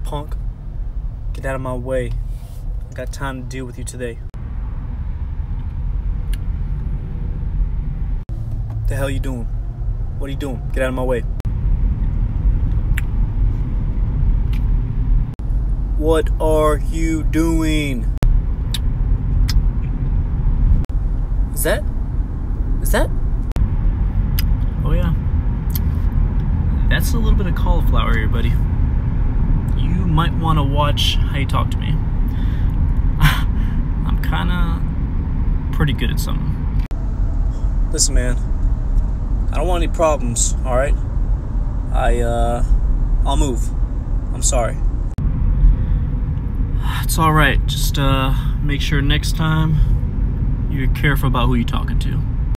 punk. Get out of my way. I got time to deal with you today. The hell you doing? What are you doing? Get out of my way. What are you doing? Is that? Oh yeah. That's a little bit of cauliflower ear, buddy. You might want to watch how you talk to me. I'm kinda pretty good at something. Listen, man. I don't want any problems, alright? I'll move. I'm sorry. It's alright. Just make sure next time you're careful about who you're talking to.